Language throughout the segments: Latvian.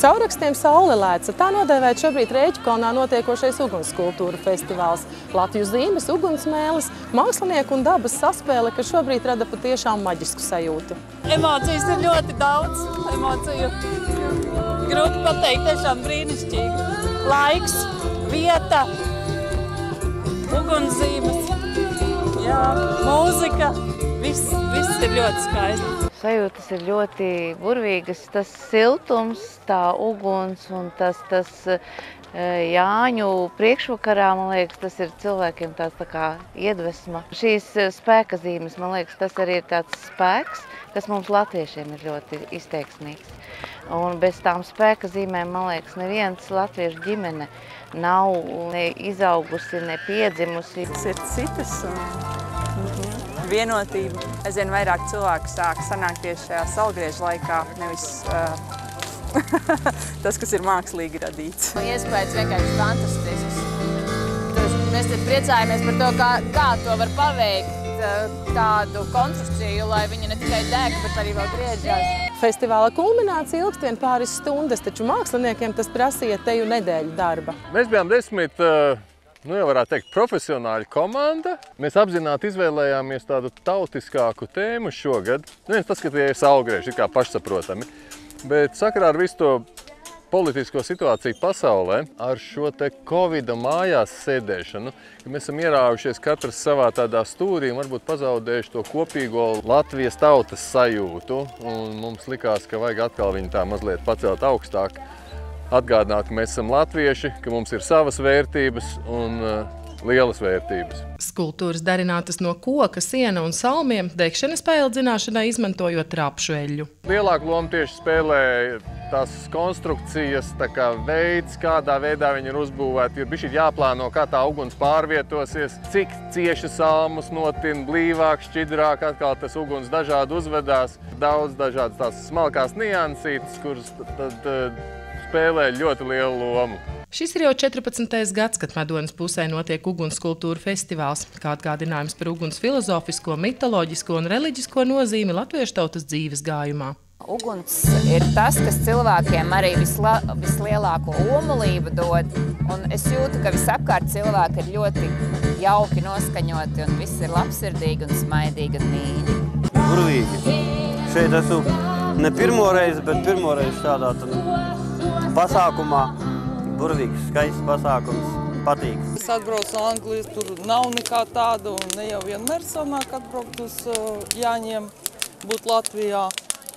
Caurrakstiem Saule lēca, tā nodēvēt šobrīd Rēķukalnā notiekošais ugunskultūra festivāls. Latviju zīmes, ugunsmēles, mākslinieku un dabas saspēle, kas šobrīd rada patiešām maģisku sajūtu. Emocijas ir ļoti daudz. Emociju grūti pateikt, tiešām brīnišķīgi. Laiks, vieta, ugunszīmes, jā, mūzika, viss ir ļoti skaisti. Sajūtas ir ļoti burvīgas, tas siltums, tā uguns un tas Jāņu priekšvakarā, man liekas, tas ir cilvēkiem tāds tā kā iedvesma. Šīs spēka zīmes, man liekas, tas arī ir tāds spēks, kas mums latviešiem ir ļoti izteiksmīgs. Un bez tām spēka zīmēm, man liekas, neviens latviešu ģimene nav ne izaugusi, ne piedzimusi. Tas ir citas vienotība. Aizvien vairāk cilvēku sāk sanākt tieši šajā saulgrieža laikā, nevis tas, kas ir mākslīgi radīts. Iespējas vienkārši fantastisks. Mēs te priecājamies par to, kā to var paveikt, tādu konstrukciju, lai viņa ne tikai deg, bet arī vēl griežās. Festivāla kulminācija ilgst vien pāris stundas, taču māksliniekiem tas prasīja teju nedēļu darba. Mēs bijām 10, jau varētu teikt, profesionāļu komanda. Mēs apzināti izvēlējāmies tādu tautiskāku tēmu šogad. Viens paskatījies saulgrieži, ir kā pašsaprotami. Bet sakarā ar visu to politisko situāciju pasaulē, ar šo te Covida mājās sēdēšanu, ka mēs esam ierāvušies katrs savā tādā stūrī un varbūt pazaudējuši to kopīgo Latvijas tautas sajūtu. Un mums likās, ka vajag atkal viņu tā mazliet pacelt augstāk. Atgādināt, ka mēs esam latvieši, ka mums ir savas vērtības un lielas vērtības. Skulptūras darinātas no koka, siena un salmiem, degšanas paildzināšanai izmantojot rapšu eļļu. Lielāku lomu tieši spēlē tās konstrukcijas, tā kā veids, kādā veidā viņi ir uzbūvēti. Ir bišķi jāplāno, kā tā uguns pārvietosies, cik cieši salmus notin, blīvāk, šķidrāk, atkal tas uguns dažādi uzvedās. Daudz dažādas tās smalkās niansītes, kuras tad spēlē ļoti lielu lomu. Šis ir jau 14. gads, kad Medonas pusē notiek ugunskultūra festivāls, kā atgādinājums par uguns filozofisko, mitoloģisko un reliģisko nozīmi latviešu tautas dzīves gājumā. Uguns ir tas, kas cilvēkiem arī vislielāko omulību dod, un es jūtu, ka visapkārt cilvēki ir ļoti jauki noskaņoti, un viss ir labsirdīgi un smaidīgi un mīļi. Burvīgi. Šeit esmu ne pirmo reizi, bet pirmo reizi tādā pasākumā. Burvīgs, skaists pasākums, patīk. Es atbraucu no Anglijas, tur nav nekā tāda, un ne jau vienmēr sanāk atbraukt uz Jāņiem, būt Latvijā.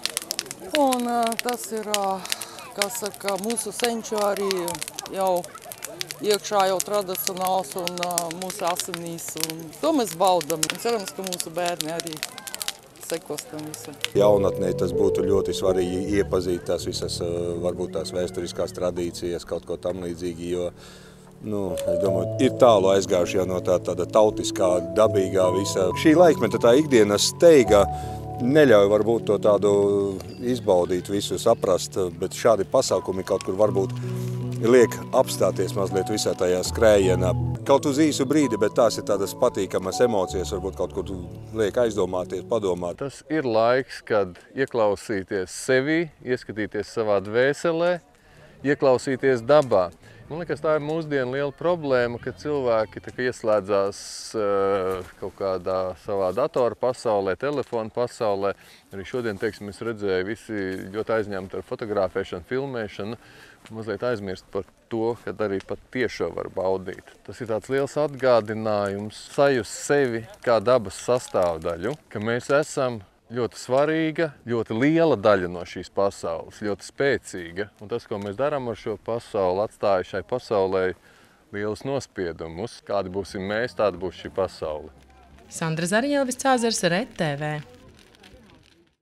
Un tas ir, kā saka, mūsu senču arī jau iekšā jau tradicionāls un mūsu asinīs, un to mēs baudam. Cerams, ka mūsu bērni arī sekos tam visam. Jaunatnē tas būtu ļoti svarīgi iepazīt tās visas, varbūt tās vēsturiskās tradīcijas, kaut ko tam līdzīgi, jo, es domāju, ir tālu aizgājuši jau no tāda tautiskā, dabīgā visa. Šī laikmeta tā ikdienas steiga neļauj varbūt to tādu izbaudīt, visu saprast, bet šādi pasākumi kaut kur varbūt liek apstāties mazliet visā tajā skrējienā. Kaut uz īsu brīdi, bet tās ir tādas patīkamas emocijas, varbūt kaut kur liek aizdomāties, padomāt. Tas ir laiks, kad ieklausīties sevī, ieskatīties savā dvēselē, ieklausīties dabā. Man liekas, tā ir mūsdienu liela problēma, ka cilvēki ieslēdzās kaut kādā savā datora pasaulē, telefona pasaulē. Arī šodien, teiksim, es redzēju, visi ļoti aizņemti ar fotografēšanu, filmēšanu, mazliet aizmirst par to, kad arī pat tiešo var baudīt. Tas ir tāds liels atgādinājums sajust sevi kā dabas sastāvdaļu, ka mēs esam ļoti svarīga, ļoti liela daļa no šīs pasaules, ļoti spēcīga. Un tas, ko mēs darām ar šo pasauli, atstāja šai pasaulē lielus nospiedumus. Kādi būsim mēs, tāda būs šī pasaule. Sandra Zariņelvis, Cāzars, RTV.